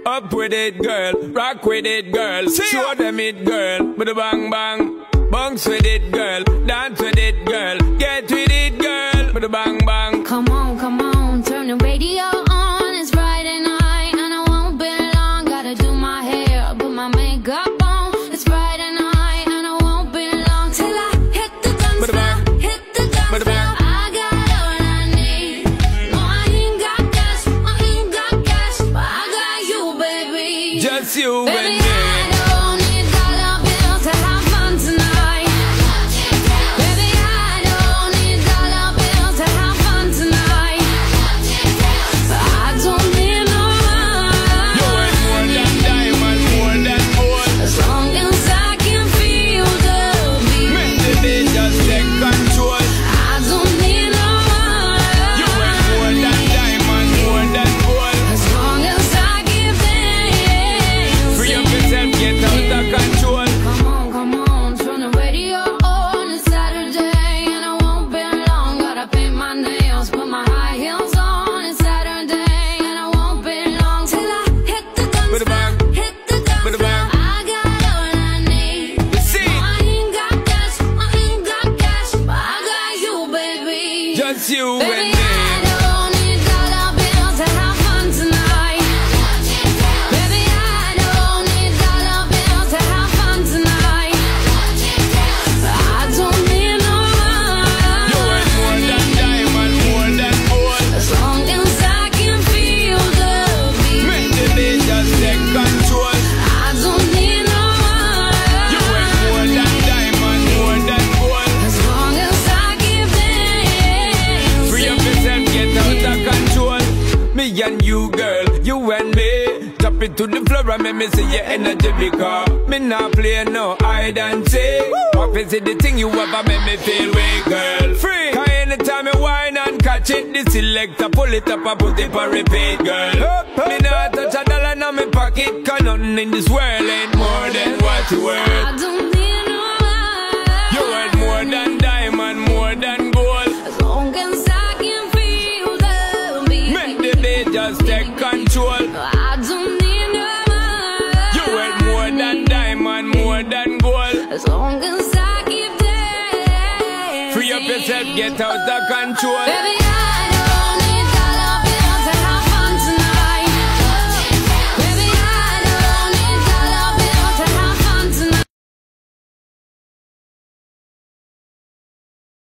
Up with it, girl. Rock with it, girl. Show them it, girl. With a bang bang. Bounce with it, girl. Dance with it, girl. Get with it, girl. With a bang bang. Come on, turn the radio on. It's Friday night and I won't be long. Gotta do my hair, put my makeup on. It's Friday night and I won't be long till I hit the dance floor, hit the dance floor. I got all I need. No, I ain't got cash, but I got you, baby. Just you baby, and me. I don't need dollar bills to have fun tonight. Baby, I don't need dollar bills to have fun tonight. I don't need no money. You ain't more than diamond, more than gold. As long as I can feel the beat. Make the beat just take control. I don't need no money. You ain't more than diamond, more than gold. As long as I give in. Free up yourself, get out of control. Come on, turn the radio on. It's Saturday and I won't be long. Gotta paint my nails, put my high heels on. It's Saturday and I won't be long till I hit the dance floor, hit the dance floor. I got all I need. See? No, I ain't got cash, but I got you, baby. Just you Baby, and me. I don't need dollar bills to have fun tonight. Baby, I don't need dollar bills to have fun tonight. I don't need no You money. ain't more than diamond, more than gold. As long as I can feel the beat. Make the beat just take control. I don't need no You ain't more money. than diamond, more than gold. As long as I give in. Free up yourself, get out of control. Me and you, girl, you and me. Drop it to the floor and make me see your energy because me not play no hide and seek. What is it the thing you ever make me feel weak, girl? Free. Cause anytime you whine and catch it, the selector pull it up and put it for repeat, girl. Me not touch a dollar in my pocket, cause nothing in this world ain't more than what you worth. I don't need no money. You worth more than diamond, more than gold. As long as I can feel the beat. Make the beat just take control. I don't need no money. You worth more than diamond, more than gold. As long as I keep dancing. Free up yourself, get out of control. Baby,